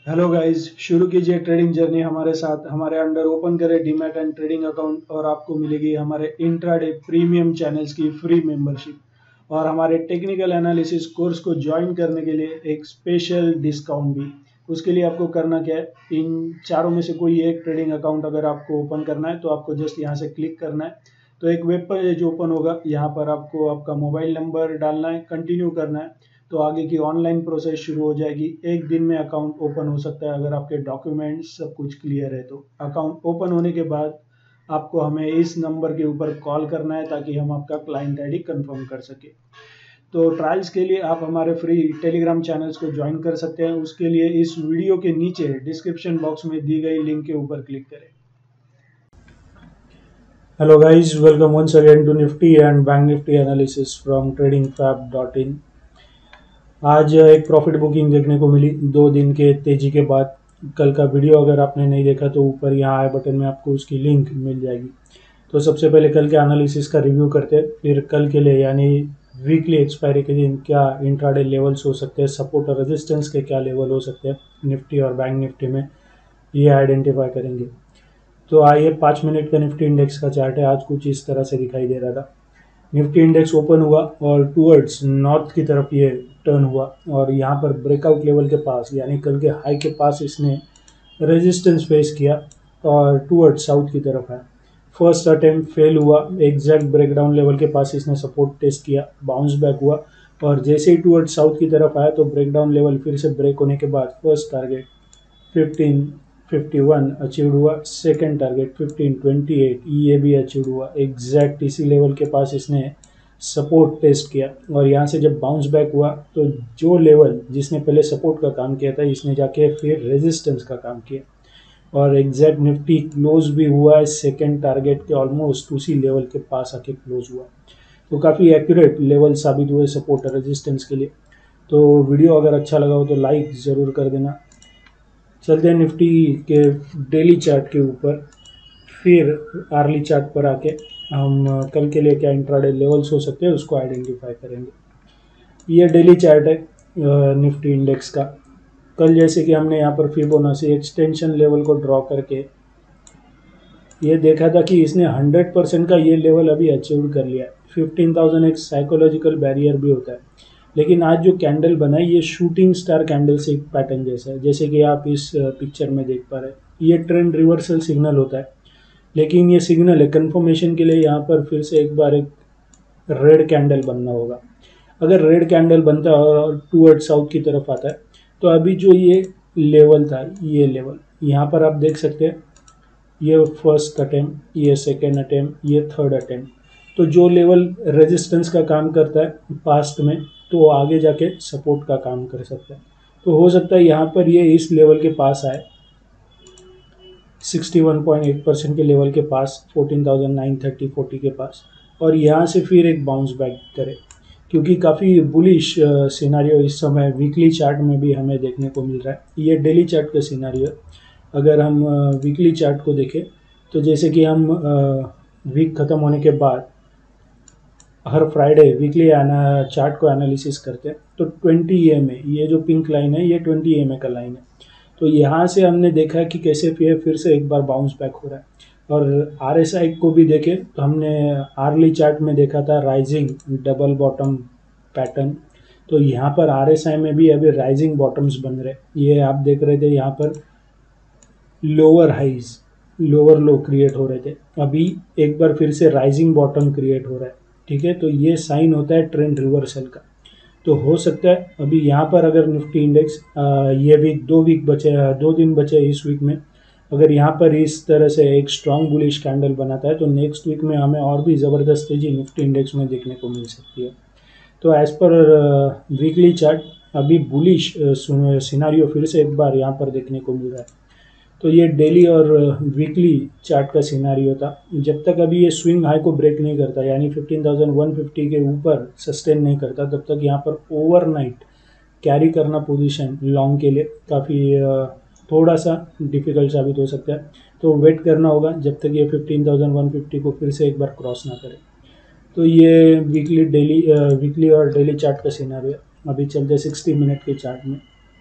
Hello guys, शुरू कीजिए trading journey हमारे साथ। हमारे अंडर ओपन करें डीमैट एंड ट्रेडिंग अकाउंट और आपको मिलेगी हमारे इंट्राडे प्रीमियम चैनल्स की फ्री मेंबरशिप और हमारे टेक्निकल एनालिसिस कोर्स को ज्वाइन करने के लिए एक स्पेशल डिस्काउंट भी। उसके लिए आपको करना क्या है, इन चारों में से कोई एक ट्रेडिंग अकाउंट अगर आपको ओपन करना है तो आपको जस्ट यहाँ से क्लिक करना है। तो एक वेब पेज ओपन होगा, यहाँ पर आपको आपका मोबाइल नंबर डालना है, कंटिन्यू करना है। तो आगे की ऑनलाइन प्रोसेस शुरू हो जाएगी। एक दिन में अकाउंट ओपन हो सकता है अगर आपके डॉक्यूमेंट्स सब कुछ क्लियर है। तो अकाउंट ओपन होने के बाद आपको हमें इस नंबर के ऊपर कॉल करना है ताकि हम आपका क्लाइंट आईडी कंफर्म कर सके। तो ट्रायल्स के लिए आप हमारे फ्री टेलीग्राम चैनल्स को ज्वाइन कर सकते हैं। उसके लिए इस वीडियो के नीचे डिस्क्रिप्शन बॉक्स में दी गई लिंक के ऊपर क्लिक करें। Hello guys, welcome once again to Nifty and Bank Nifty analysis from tradingfab.in। आज एक प्रॉफिट बुकिंग देखने को मिली 2 दिन के तेजी के बाद। कल का वीडियो अगर आपने नहीं देखा तो ऊपर यहाँ आई बटन में आपको उसकी लिंक मिल जाएगी। तो सबसे पहले कल के एनालिसिस का रिव्यू करते हैं, फिर कल के लिए यानी वीकली एक्सपायरी के दिन क्या इंट्राडे लेवल्स हो सकते हैं, सपोर्ट और रेजिस्टेंस के क्या लेवल हो सकते हैं निफ्टी और बैंक निफ्टी में, ये आइडेंटिफाई करेंगे। तो आइए 5 मिनट का निफ्टी इंडेक्स का चार्ट है। आज कुछ इस तरह से दिखाई दे रहा था। निफ्टी इंडेक्स ओपन हुआ और टूवर्ड्स नॉर्थ की तरफ ये टर्न हुआ और यहाँ पर ब्रेकआउट लेवल के पास यानी कल के हाई के पास इसने रेजिस्टेंस फेस किया और टूवर्ड्स साउथ की तरफ है। फर्स्ट अटेम्प्ट फेल हुआ, एग्जैक्ट ब्रेकडाउन लेवल के पास इसने सपोर्ट टेस्ट किया, बाउंस बैक हुआ और जैसे ही टूवर्ड्स साउथ की तरफ आया तो ब्रेकडाउन लेवल फिर से ब्रेक होने के बाद फर्स्ट टारगेट 1551 अचीव हुआ, सेकेंड टारगेट 1528 ये भी अचीव हुआ। एग्जैक्ट इसी लेवल के पास इसने सपोर्ट टेस्ट किया और यहाँ से जब बाउंस बैक हुआ तो जो लेवल जिसने पहले सपोर्ट का काम किया था इसने जाके फिर रेजिस्टेंस का काम किया और एग्जैक्ट निफ्टी क्लोज भी हुआ है सेकेंड टारगेट के ऑलमोस्ट उसी लेवल के पास आके क्लोज हुआ। तो काफ़ी एक्यूरेट लेवल साबित हुए सपोर्ट और रेजिस्टेंस के लिए। तो वीडियो अगर अच्छा लगा हो तो लाइक ज़रूर कर देना। चलते हैं निफ्टी के डेली चार्ट के ऊपर, फिर आर्ली चार्ट पर आके हम कल के लिए क्या इंट्राडे लेवल्स हो सकते हैं उसको आइडेंटिफाई करेंगे। ये डेली चार्ट है निफ्टी इंडेक्स का। कल जैसे कि हमने यहाँ पर फिबोनाची एक्सटेंशन लेवल को ड्रॉ करके ये देखा था कि इसने 100% का ये लेवल अभी अचीव कर लिया है। 15,000 एक साइकोलॉजिकल बैरियर भी होता है, लेकिन आज जो कैंडल बना है ये शूटिंग स्टार कैंडल से एक पैटर्न जैसा है, जैसे कि आप इस पिक्चर में देख पा रहे हैं। ये ट्रेंड रिवर्सल सिग्नल होता है, लेकिन ये सिग्नल है कंफर्मेशन के लिए यहाँ पर फिर से एक बार एक रेड कैंडल बनना होगा। अगर रेड कैंडल बनता है और टूवर्ड साउथ की तरफ आता है तो अभी जो ये लेवल था, ये लेवल यहाँ पर आप देख सकते हैं, ये फर्स्ट अटेम्प्ट, ये सेकेंड अटेम्प्ट, ये थर्ड अटेम्प्ट। तो जो लेवल रेजिस्टेंस का काम करता है पास्ट में तो वो आगे जाके सपोर्ट का काम कर सकता है। तो हो सकता है यहाँ पर ये इस लेवल के पास आए, 61.8% के लेवल के पास, 14,930 के पास, और यहाँ से फिर एक बाउंस बैक करे, क्योंकि काफ़ी बुलिश सिनारियो इस समय वीकली चार्ट में भी हमें देखने को मिल रहा है। ये डेली चार्ट का सिनारियो है। अगर हम वीकली चार्ट को देखें तो जैसे कि हम वीक ख़त्म होने के बाद हर फ्राइडे वीकली चार्ट को एनालिसिस करते हैं तो 20 EMA, ये जो पिंक लाइन है ये 20 EMA का लाइन है। तो यहाँ से हमने देखा कि कैसे फिर से एक बार बाउंस बैक हो रहा है। और RSI को भी देखें तो हमने आर्ली चार्ट में देखा था राइजिंग डबल बॉटम पैटर्न। तो यहाँ पर RSI में भी अभी राइजिंग बॉटम्स बन रहे, ये आप देख रहे थे यहाँ पर lower highs lower low create हो रहे थे, अभी एक बार फिर से राइजिंग बॉटम क्रिएट हो रहा है। ठीक है, तो ये साइन होता है ट्रेंड रिवर्सल का। तो हो सकता है अभी यहाँ पर अगर निफ्टी इंडेक्स ये वीक 2 दिन बचे इस वीक में, अगर यहाँ पर इस तरह से एक स्ट्रॉन्ग बुलिश कैंडल बनाता है तो नेक्स्ट वीक में हमें और भी ज़बरदस्त तेजी निफ्टी इंडेक्स में देखने को मिल सकती है। तो एज़ पर वीकली चार्ट अभी बुलिश सिनारियो फिर से एक बार यहाँ पर देखने को मिल रहा है। तो ये डेली और वीकली चार्ट का सिनारियो था। जब तक अभी ये स्विंग हाई को ब्रेक नहीं करता यानी 15,150 के ऊपर सस्टेन नहीं करता तब तक यहाँ पर ओवरनाइट कैरी करना पोजीशन लॉन्ग के लिए काफ़ी थोड़ा सा डिफ़िकल्ट साबित हो सकता है। तो वेट करना होगा जब तक ये 15,150 को फिर से एक बार क्रॉस ना करे। तो ये वीकली और डेली चार्ट का सिनारियो। अभी चलते 60 मिनट के चार्ट में।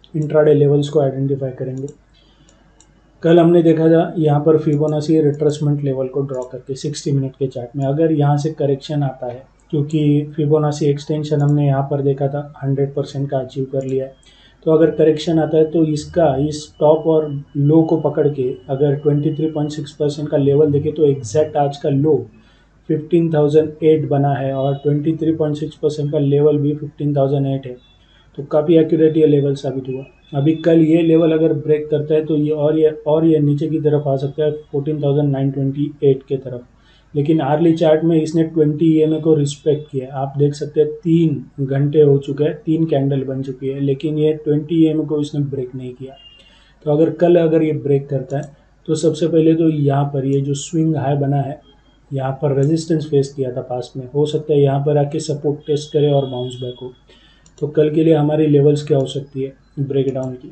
इंट्राडे लेवल्स को आइडेंटिफाई करेंगे। कल हमने देखा था यहाँ पर फिबोनाची रिट्रेसमेंट लेवल को ड्रॉ करके 60 मिनट के चार्ट में, अगर यहाँ से करेक्शन आता है, क्योंकि फिबोनाची एक्सटेंशन हमने यहाँ पर देखा था 100% का अचीव कर लिया है, तो अगर करेक्शन आता है तो इसका इस टॉप और लो को पकड़ के अगर 23.6% का लेवल देखें तो एग्जैक्ट आज का लो 15,008 बना है और 23.6% का लेवल भी 15,008 है, तो काफ़ी एक्यूरेट ये लेवल साबित हुआ। अभी कल ये लेवल अगर ब्रेक करता है तो ये नीचे की तरफ आ सकता है 14,928 के तरफ, लेकिन आर्ली चार्ट में इसने 20 EMA को रिस्पेक्ट किया। आप देख सकते हैं 3 घंटे हो चुके हैं, 3 कैंडल बन चुकी है, लेकिन ये 20 EMA को इसने ब्रेक नहीं किया। तो अगर ये ब्रेक करता है तो सबसे पहले तो यहाँ पर ये जो स्विंग हाई बना है, यहाँ पर रेजिस्टेंस फेस किया था पास में, हो सकता है यहाँ पर आके सपोर्ट टेस्ट करे और बाउंस बैक हो। तो कल के लिए हमारी लेवल्स क्या हो सकती है ब्रेकडाउन की,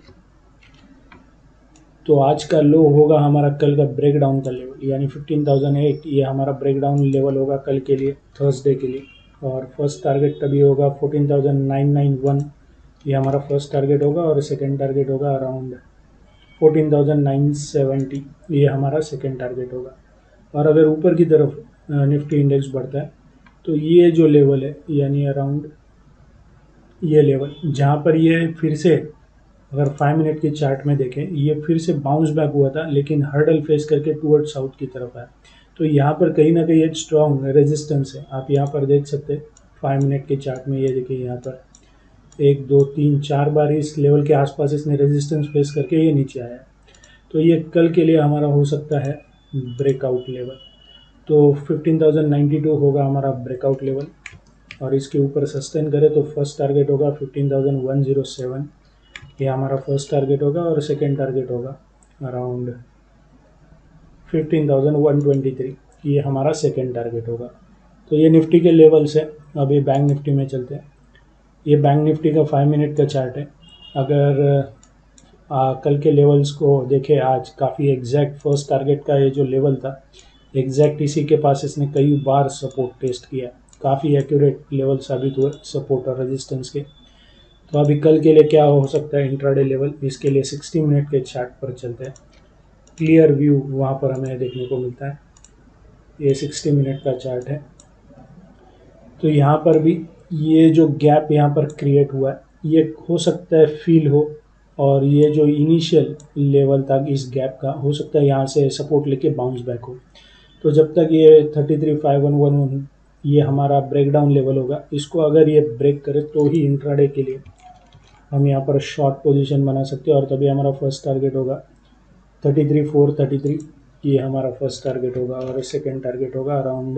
तो आज का लो होगा हमारा कल का ब्रेकडाउन का लेवल, यानी 15,008, ये हमारा ब्रेकडाउन लेवल होगा कल के लिए, थर्सडे के लिए। और फर्स्ट टारगेट तभी होगा 14,991, ये हमारा फर्स्ट टारगेट होगा, और सेकेंड टारगेट होगा अराउंड 14,970, ये हमारा सेकेंड टारगेट होगा। और अगर ऊपर की तरफ निफ्टी इंडेक्स बढ़ता है तो ये जो लेवल है, यानी अराउंड ये लेवल जहाँ पर ये फिर से, अगर 5 मिनट के चार्ट में देखें, ये फिर से बाउंस बैक हुआ था लेकिन हर्डल फेस करके टूवर्ड साउथ की तरफ आया, तो यहाँ पर कहीं ना कहीं एक स्ट्रॉन्ग रेजिस्टेंस है। आप यहाँ पर देख सकते हैं 5 मिनट के चार्ट में, ये देखिए यहाँ पर 1 2 3 4 बार इस लेवल के आसपास इसने रेजिस्टेंस फेस करके ये नीचे आया, तो ये कल के लिए हमारा हो सकता है ब्रेकआउट लेवल। तो 15,092 होगा हमारा ब्रेकआउट लेवल, और इसके ऊपर सस्टेन करे तो फर्स्ट टारगेट होगा 15,107, ये हमारा फर्स्ट टारगेट होगा, और सेकेंड टारगेट होगा अराउंड 15,123, ये हमारा सेकेंड टारगेट होगा। तो ये निफ्टी के लेवल्स है। अभी बैंक निफ्टी में चलते हैं। ये बैंक निफ्टी का 5 मिनट का चार्ट है। अगर कल के लेवल्स को देखें, आज काफ़ी एग्जैक्ट फर्स्ट टारगेट का ये जो लेवल था, एग्जैक्ट इसी के पास इसने कई बार सपोर्ट टेस्ट किया, काफ़ी एक्यूरेट लेवल साबित हुए सपोर्ट और रेजिस्टेंस के। तो अभी कल के लिए क्या हो सकता है इंट्राडे लेवल, इसके लिए 60 मिनट के चार्ट पर चलते हैं। क्लियर व्यू वहाँ पर हमें देखने को मिलता है, ये 60 मिनट का चार्ट है। तो यहाँ पर भी ये जो गैप यहाँ पर क्रिएट हुआ है, ये हो सकता है फील हो, और ये जो इनिशियल लेवल था इस गैप का, हो सकता है यहाँ से सपोर्ट लेके बाउंस बैक हो। तो जब तक ये 33,511 ये हमारा ब्रेकडाउन लेवल होगा, इसको अगर ये ब्रेक करे तो ही इंट्राडे के लिए हम यहाँ पर शॉर्ट पोजीशन बना सकते हैं, और तभी हमारा फर्स्ट टारगेट होगा 33,433, ये हमारा फर्स्ट टारगेट होगा, और सेकेंड टारगेट होगा अराउंड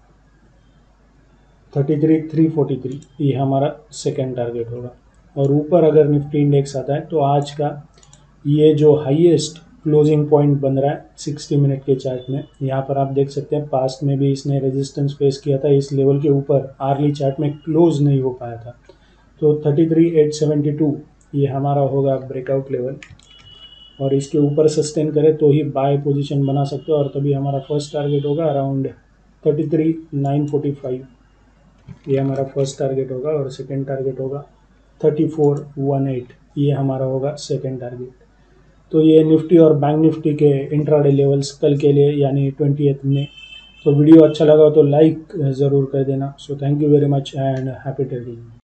33,343, ये हमारा सेकेंड टारगेट होगा। और ऊपर अगर निफ्टी इंडेक्स आता है तो आज का ये जो हाईएस्ट क्लोजिंग पॉइंट बन रहा है 60 मिनट के चार्ट में, यहाँ पर आप देख सकते हैं पास्ट में भी इसने रेजिस्टेंस फेस किया था, इस लेवल के ऊपर आर्ली चार्ट में क्लोज नहीं हो पाया था। तो 33,872 ये हमारा होगा ब्रेकआउट लेवल, और इसके ऊपर सस्टेन करे तो ही बाय पोजीशन बना सकते हो, और तभी हमारा फर्स्ट टारगेट होगा अराउंड 33,945, ये हमारा फर्स्ट टारगेट होगा, और सेकेंड टारगेट होगा 34,108, ये हमारा होगा सेकेंड टारगेट। तो ये निफ्टी और बैंक निफ्टी के इंट्राडे लेवल्स कल के लिए, यानी 20 में। तो वीडियो अच्छा लगा तो लाइक ज़रूर कर देना। So thank you very much and happy trading.